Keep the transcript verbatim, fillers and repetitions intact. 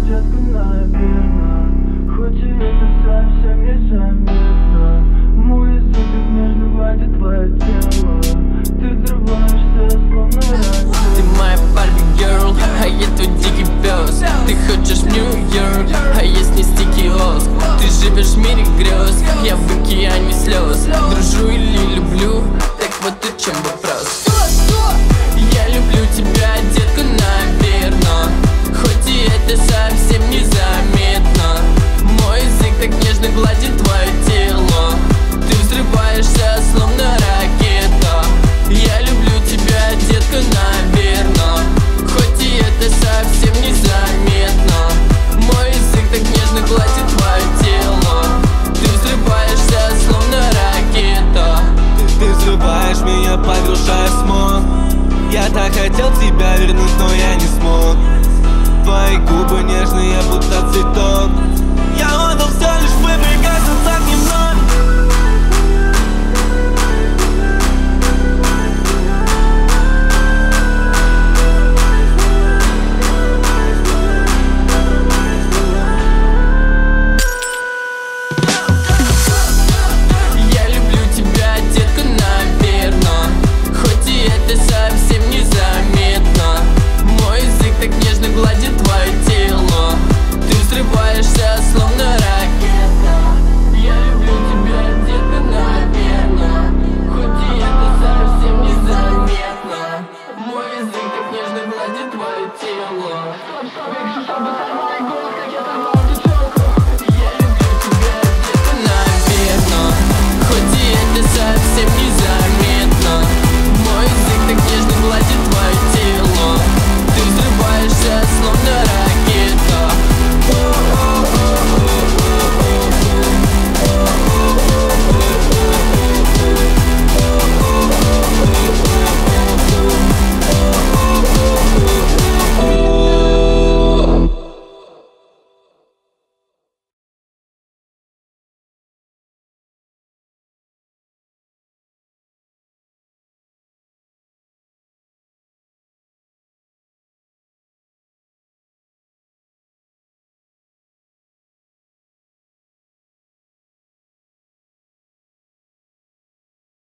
детка, наверно, хоть и это совсем незаметно. Мой язык так нежно гладит твое тело. Ты взрываешься, словно ракета. Ты моя Барби Герл, а я твой дикий пес. Ты хочешь в Нью-Йорк, а я снести киоск. Ты живешь в мире грез, я в океане слез. Дружу или люблю, так вот и чем вопрос. Я люблю тебя, детка, наверно, хоть и это совсем незаметно. Мой язык так нежно гладит твое тело. Ты взрываешься, словно ракета. Я люблю тебя, детка, наверно, хоть и это совсем незаметно. Мой язык так нежно гладит твое тело. Ты взрываешься, словно ракета. Ты, ты взрываешь меня, погружая в смог. Я так хотел тебя вернуть, но я не смог. Твои губы нежные, будто цветок. Я